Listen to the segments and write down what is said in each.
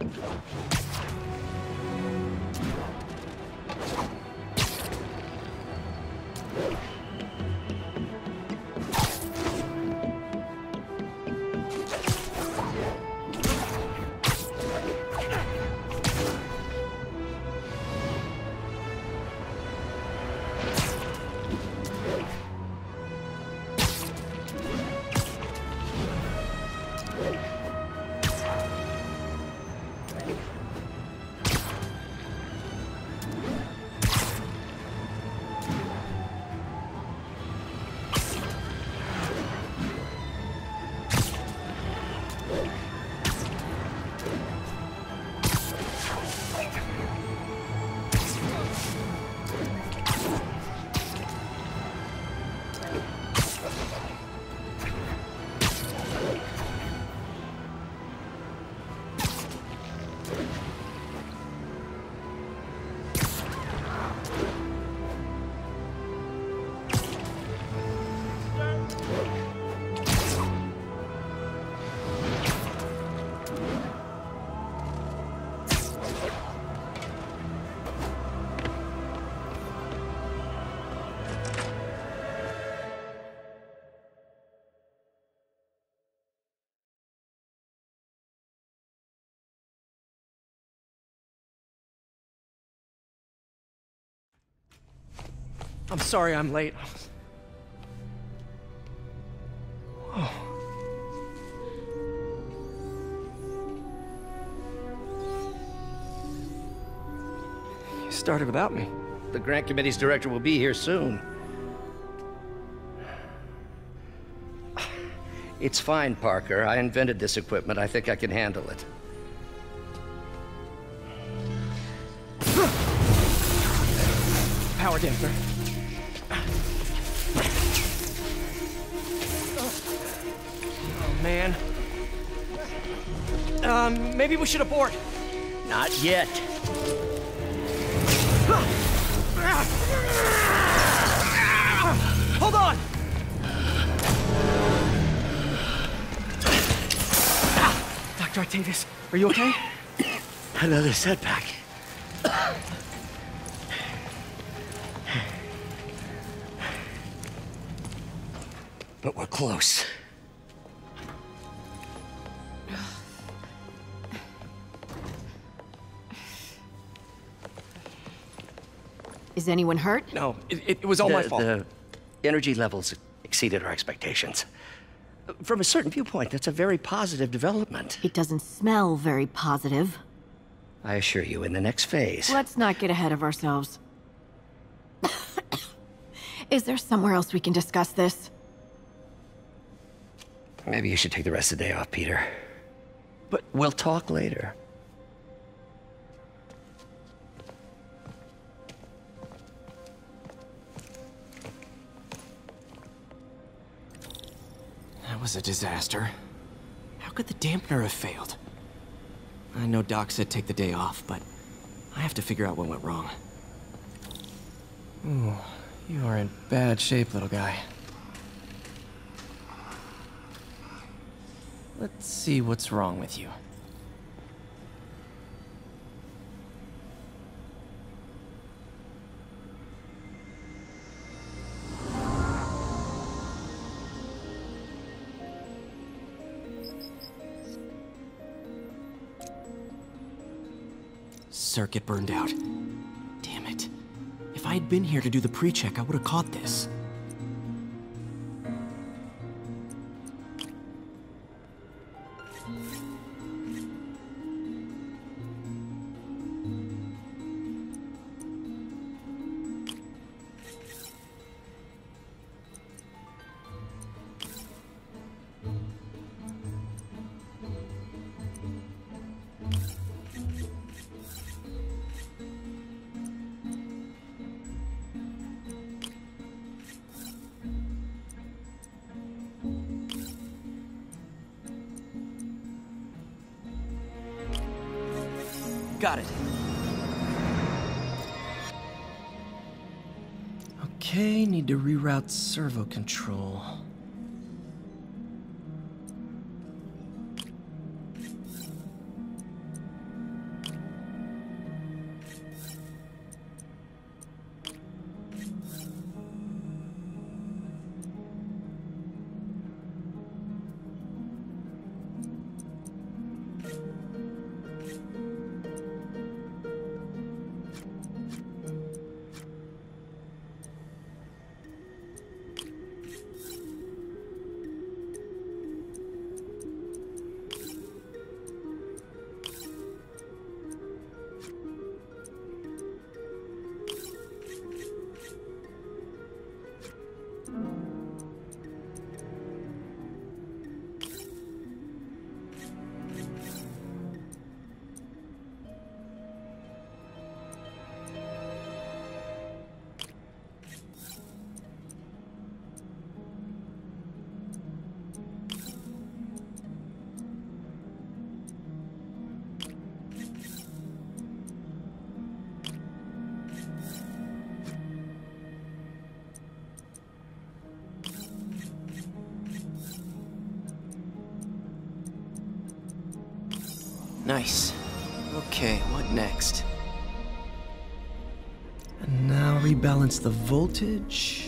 I'm sorry I'm late. Oh. You started without me. The grant committee's director will be here soon. It's fine, Parker. I invented this equipment. I think I can handle it. Power damper. Oh, man. Maybe we should abort. Not yet. Hold on! Dr. Octavius, are you okay? Another setback. But we're close. Is anyone hurt? No, it was all my fault. The energy levels exceeded our expectations. From a certain viewpoint, that's a very positive development. It doesn't smell very positive. I assure you, in the next phase... Let's not get ahead of ourselves. Is there somewhere else we can discuss this? Maybe you should take the rest of the day off, Peter. But we'll talk later. that was a disaster. How could the dampener have failed? I know Doc said take the day off, but I have to figure out what went wrong. Ooh, you are in bad shape, little guy. Let's see what's wrong with you. Circuit burned out. Damn it. If I had been here to do the pre-check, I would have caught this. Got it. Okay, need to reroute servo control. Nice. Okay, what next? And now rebalance the voltage.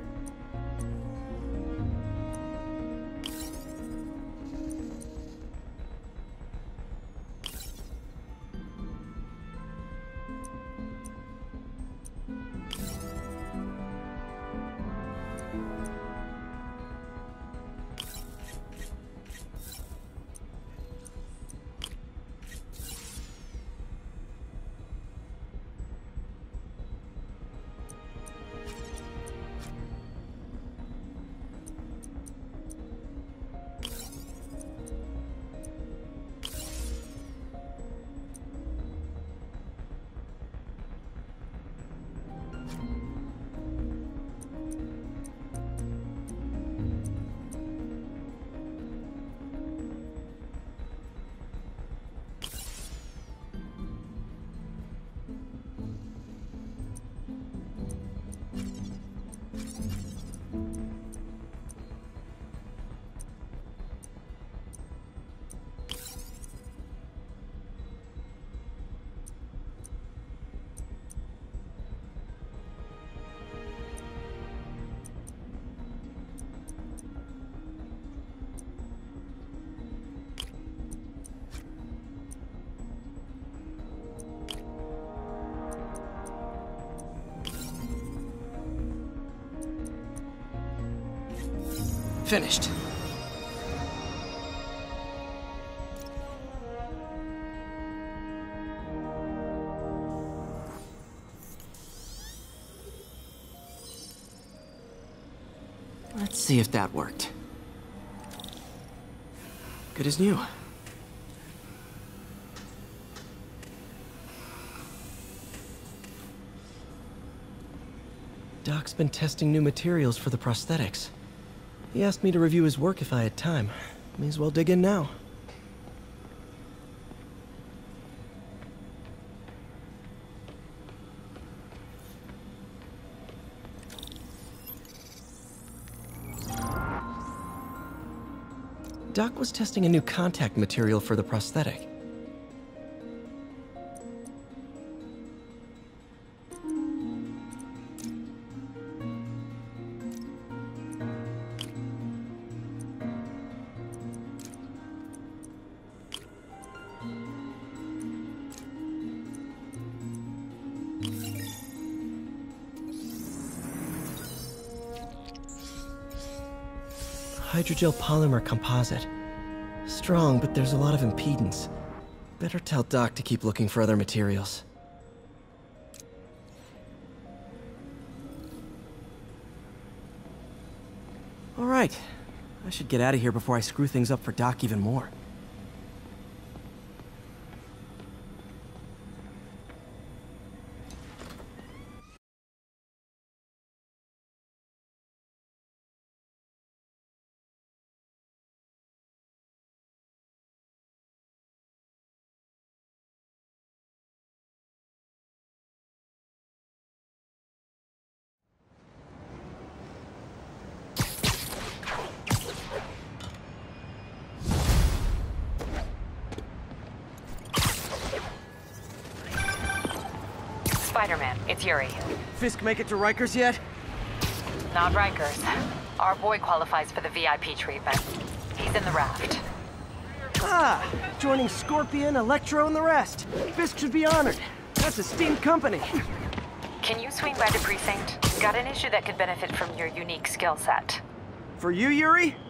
Finished. Let's see if that worked. Good as new. Doc's been testing new materials for the prosthetics. He asked me to review his work if I had time. May as well dig in now. Doc was testing a new contact material for the prosthetic. Hydrogel polymer composite. Strong, but there's a lot of impedance. Better tell Doc to keep looking for other materials. All right. I should get out of here before I screw things up for Doc even more. Spider-Man, it's Yuri. Fisk make it to Rikers yet? Not Rikers. Our boy qualifies for the VIP treatment. He's in the raft. Ah! Joining Scorpion, Electro, and the rest. Fisk should be honored. That's a steamed company. Can you swing by the precinct? Got an issue that could benefit from your unique skill set. For you, Yuri?